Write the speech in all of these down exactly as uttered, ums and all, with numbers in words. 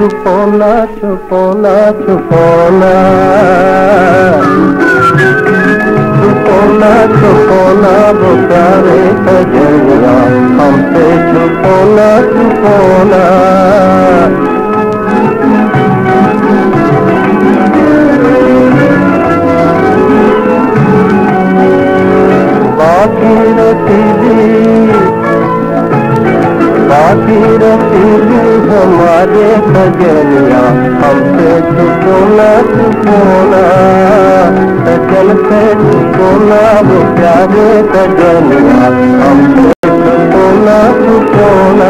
छुपोना छुपोना छुपोना छुपोना छुपोना वो प्यारे सजनिया हमसे छुपोना छुपोना। बाकी रसीदी बाकी रसीदी हमारे सजनिया हमसे छुपोना छुपोना सजन से छुपोना वो प्यारे सजनिया हमसे छुपोना छुपोना।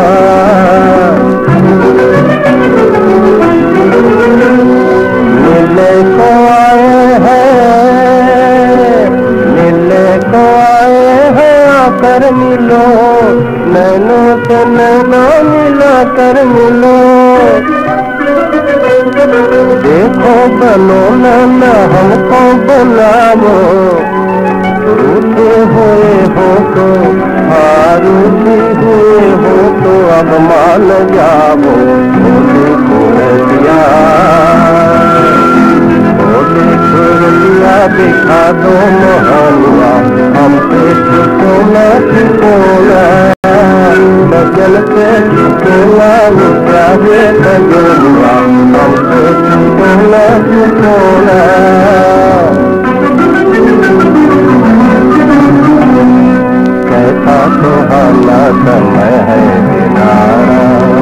मिलने को आए हैं मिलने को आए हैं आकर मिलो नैनों से नैना मिला कर मिलो। देखो बनो ना हमको बनाओ रूठे हुए हो तो हारूठी हुए हो तो अब मान जाओ। बोले खोलिया बोले खोलिया दिखा दो मोहनिया हमसे छुपोना छुपोना सजन से छुपोना वो प्यारे सजनिया हमसे छुपोना छुपोना। कैसा सुहाना समय है किनारा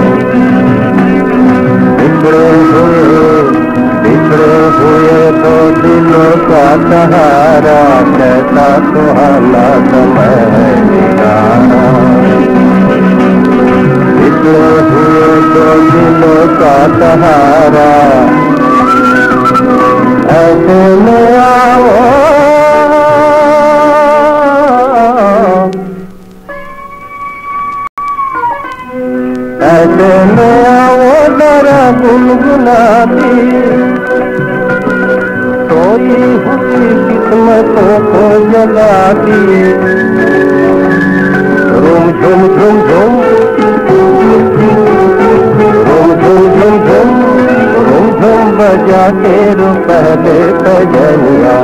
बिछड़े हुए बिछड़े हुए तो दिलों का सहारा। कैसा सुहाना समय है किनारा बिछड़े हुए तो दिलों का सहारा। ऐसे में आओ ऐसे में आओ जरा गुनगुनाती सोई हुई किस्मतों को जगाती। रूम झुम झुम झुम रूम झुम झुम झुम रूम झुम बजा के रो पहले सजनिया